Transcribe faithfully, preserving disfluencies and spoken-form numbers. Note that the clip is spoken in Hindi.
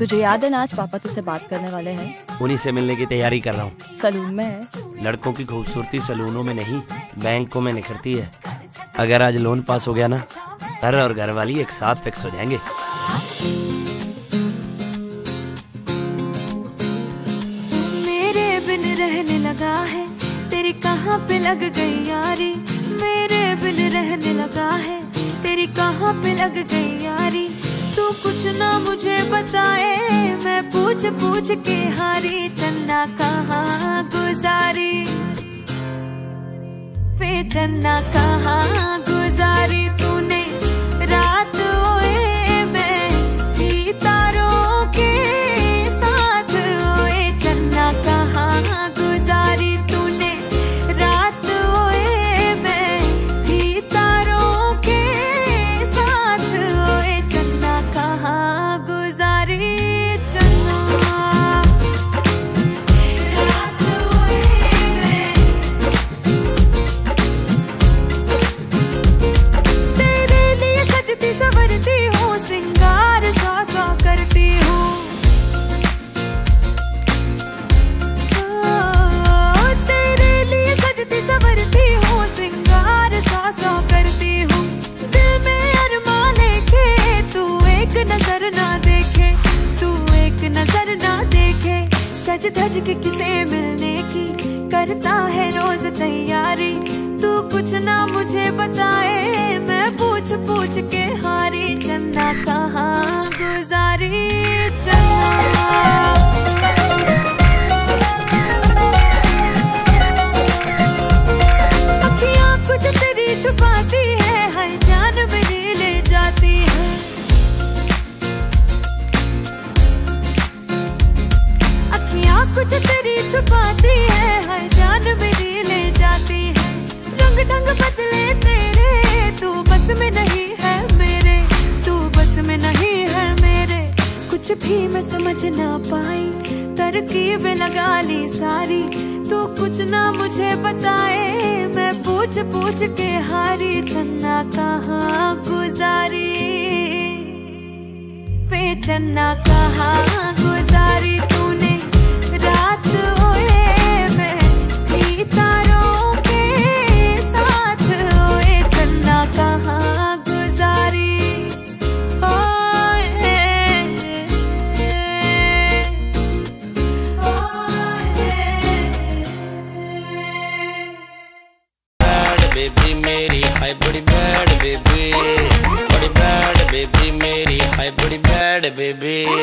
तुझे याद है ना आज पापा तुझसे बात करने वाले हैं? उन्हीं से मिलने की तैयारी कर रहा हूँ। सलून में है। लड़कों की खूबसूरती सलूनों में नहीं बैंकों में निखरती है। अगर आज लोन पास हो गया ना, घर और घर वाली एक साथ फिक्स हो जाएंगे। मेरे बिन रहने लगा है, तेरी कहाँ पे लग गई यारी। मेरे बिन रहने लगा है, तेरी कहाँ पे लग गई यारी। तू कुछ ना मुझे बताए, मैं पूछ पूछ के हारी। चन्ना कहाँ गुजारी, वे चन्ना कहाँ गुजारी तूने रात। ओए मैं थी तारों के साथ, ओए चन्ना कहाँ गुजारी तूने रात। ओए मैं थी तारों के साथ, ओए चन्ना कहाँ गुजारी। चन्ना रात ओए मैं तेरे लिए सजती संवरती हूँ, सिंगार सौ सौ करती हूँ। ओ, तेरे लिए सजती संवरती हूँ, सिंगार सौ सौ करती हूँ। दिल में अरमां लेके तू एक नजर ना देखे, तू एक नजर ना देखे। सज धज के किसे मिलने की करता है रोज तैयारी। तू कुछ ना मुझे बताए, मैं पूछ पूछ के हारी। चन्ना कहाँ गुजारी। चन्ना अखियाँ कुछ तेरी छुपाती है, हाय जान मेरी ले जाती है। अखियाँ कुछ तेरी छुपाती है, हाय जान मेरी ले जाती है। रंग ढंग बदले तेरे, तू बस में नहीं है मेरे, तू बस में नहीं है मेरे। कुछ भी मैं समझ ना पाई, तरकीबें लगा ली सारी। तू कुछ ना मुझे बताए, मैं पूछ पूछ के हारी। चन्ना कहाँ गुजारी, वे चन्ना कहाँ गुजारी तूने रात। ओए मैं थी तारों के साथ, ओए चन्ना कहाँ गुजारी। ओए बेबी मेरी हाय बड़ी बैड बेबी, बड़ी बैड बेबी मेरी हाय बड़ी बैड बेबी।